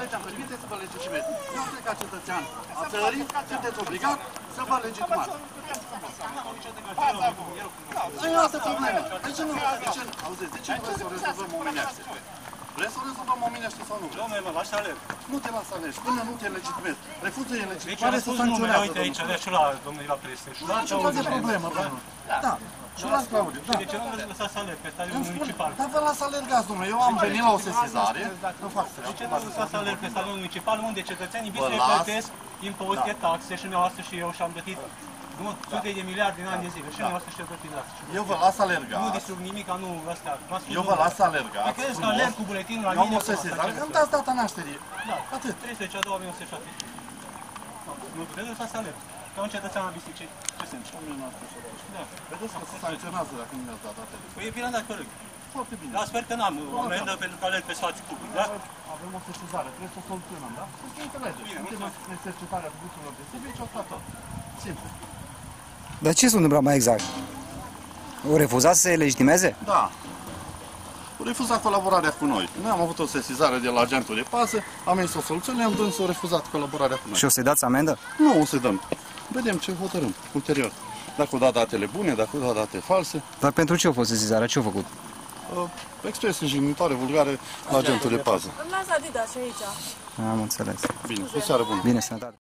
legea îmi permite să vă legitimez. Eu cred ca cetățean a țării, sunteți obligat să vă legitimați. Păi asta e problema. De ce nu? Auziți, de ce nu vreți să o rezolvăm omenește? Vreți să o rezolvăm omenește sau nu? Dom'le, mă lași să alerg. Nu te las să alegi, până nu te legitimezi. Refuză e Deci legitimare am să spus numele, sancționează. uite aici, de și la domnul la presă. Și la Ce fel de problemă, domnul? Da. Și la Claudiu, da. De ce nu mă lăsați să alerg pe stadionul municipal? Dar vă las să alergați, domnule. Eu am venit la o sesizare. Nu fac să De ce nu mă lăsați să alerg pe stadionul municipal, unde cetățenii vin să plătesc impozite, taxe și dumneavoastră și eu și-am plătit sute de miliarde în ani de zile și dumneavoastră și-am plătit taxe. Eu vă las să alergați. Nu distrug nimic, nu astea. Eu vă las să alergați. Credeți că alerg cu buletinul la Eu am mine? o sesizare. Îmi dați data nașterii. Da, Atât. 13 a 1970. Nu puteți lăsa să alerg. Ca un cetățean la bisiclet. Ce sunt? Da. Vedeți că se sancționează dacă nu mi-ați dat datele. Păi e bine dacă alerg. Foarte bine. Dar sper că n-am amendă pentru că alerg pe spațiu public, da? Avem o sesizare. Trebuie să o soluționăm, da? Să înțelegeți. Suntem în exercitarea buților de serviciu, asta tot. Simplu. Dar ce s-a întâmplat mai exact? O refuzat să se legitimeze? Da. Au refuzat colaborarea cu noi. Noi am avut o sesizare de la agentul de pază, am emis o soluție, am dâns o refuzat colaborarea cu noi. Și o să-i dați amendă? Nu o să dăm. Vedem ce hotărâm ulterior. Dacă o dat datele bune, dacă o dat date false. Dar pentru ce a fost sesizarea? Ce a făcut? Expresii jignitoare, vulgare la agentul de pază. Îmi las Adidas și aici. Am înțeles. Bine, o seară bună. Bine, sănătate.